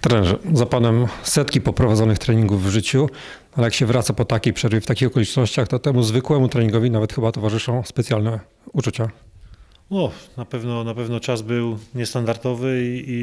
Trenerze, za panem setki poprowadzonych treningów w życiu, ale jak się wraca po takiej przerwie, w takich okolicznościach, to temu zwykłemu treningowi nawet chyba towarzyszą specjalne uczucia. Na pewno czas był niestandardowy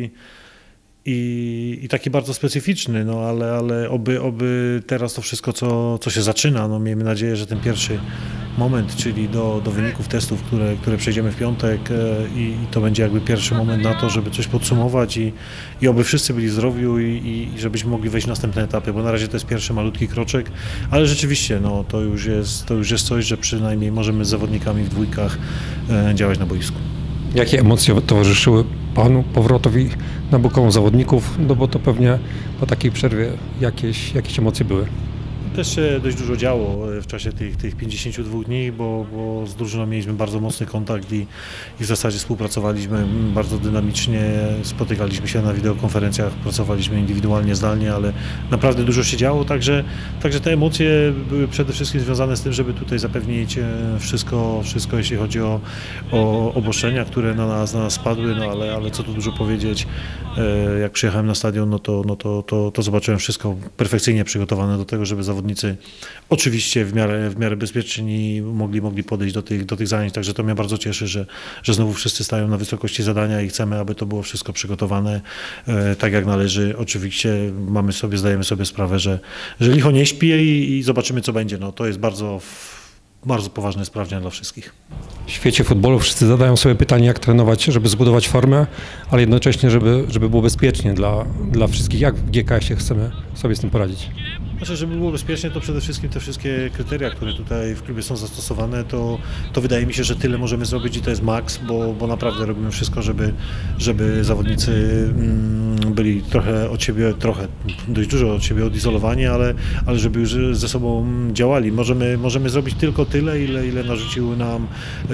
i taki bardzo specyficzny, no ale oby teraz to wszystko, co się zaczyna, no miejmy nadzieję, że ten pierwszy moment, czyli do wyników testów, które przejdziemy w piątek i to będzie jakby pierwszy moment na to, żeby coś podsumować i oby wszyscy byli zdrowi i żebyśmy mogli wejść w następne etapy, bo na razie to jest pierwszy malutki kroczek, ale rzeczywiście no, to już jest coś, że przynajmniej możemy z zawodnikami w dwójkach działać na boisku. Jakie emocje towarzyszyły panu powrotowi na boką zawodników? No bo to pewnie po takiej przerwie jakieś emocje były. Też się dość dużo działo w czasie tych 52 dni, bo z drużyną mieliśmy bardzo mocny kontakt i w zasadzie współpracowaliśmy bardzo dynamicznie, spotykaliśmy się na wideokonferencjach, pracowaliśmy indywidualnie, zdalnie, ale naprawdę dużo się działo, także te emocje były przede wszystkim związane z tym, żeby tutaj zapewnić wszystko jeśli chodzi o obostrzenia, które na nas spadły, no ale co tu dużo powiedzieć, jak przyjechałem na stadion, to zobaczyłem wszystko perfekcyjnie przygotowane do tego, żeby zawodnicy oczywiście w miarę bezpieczni mogli podejść do tych zajęć, także to mnie bardzo cieszy, że znowu wszyscy stają na wysokości zadania i chcemy, aby to było wszystko przygotowane tak jak należy. Oczywiście zdajemy sobie sprawę, że licho nie śpi i zobaczymy, co będzie. No, to jest bardzo poważne sprawdzian dla wszystkich. W świecie futbolu wszyscy zadają sobie pytanie, jak trenować, żeby zbudować formę, ale jednocześnie, żeby było bezpiecznie dla wszystkich. Jak w GKS-ie chcemy sobie z tym poradzić? Znaczy, żeby było bezpiecznie, to przede wszystkim te wszystkie kryteria, które tutaj w klubie są zastosowane, to wydaje mi się, że tyle możemy zrobić i to jest maks, bo naprawdę robimy wszystko, żeby zawodnicy byli dość dużo od siebie odizolowani, ale żeby już ze sobą działali. Możemy zrobić tylko tyle, ile narzucił nam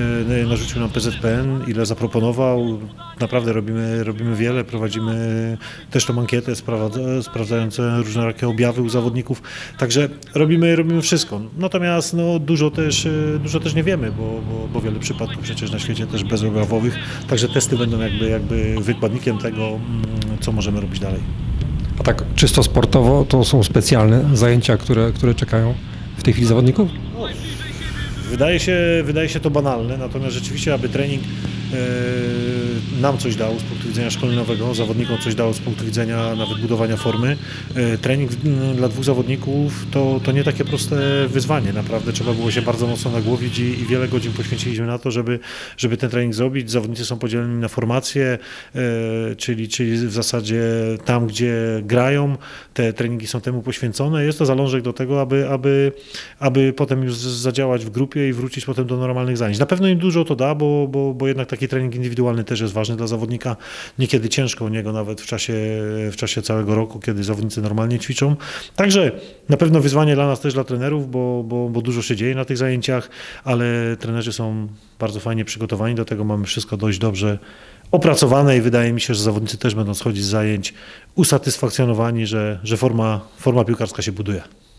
PZPN, ile zaproponował. Naprawdę robimy wiele, prowadzimy też tą ankietę sprawdzającą różnorakie objawy u zawodników. Także robimy wszystko. Natomiast no, dużo też nie wiemy, bo wiele przypadków przecież na świecie też bezobjawowych. Także testy będą jakby wykładnikiem tego, co możemy robić dalej. A tak czysto sportowo to są specjalne zajęcia, które czekają w tej chwili zawodników? Wydaje się to banalne, natomiast rzeczywiście, aby trening nam coś dał z punktu widzenia szkoleniowego, zawodnikom coś dał z punktu widzenia nawet budowania formy. Trening dla dwóch zawodników to nie takie proste wyzwanie. Naprawdę trzeba było się bardzo mocno nagłowić i wiele godzin poświęciliśmy na to, żeby ten trening zrobić. Zawodnicy są podzieleni na formacje, czyli w zasadzie tam, gdzie grają, te treningi są temu poświęcone. Jest to zalążek do tego, aby potem już zadziałać w grupie i wrócić potem do normalnych zajęć. Na pewno im dużo to da, bo jednak taki trening indywidualny też jest ważny dla zawodnika. Niekiedy ciężko o niego nawet w czasie całego roku, kiedy zawodnicy normalnie ćwiczą. Także na pewno wyzwanie dla nas też, dla trenerów, bo dużo się dzieje na tych zajęciach, ale trenerzy są bardzo fajnie przygotowani do tego. Mamy wszystko dość dobrze opracowane i wydaje mi się, że zawodnicy też będą schodzić z zajęć usatysfakcjonowani, że forma piłkarska się buduje.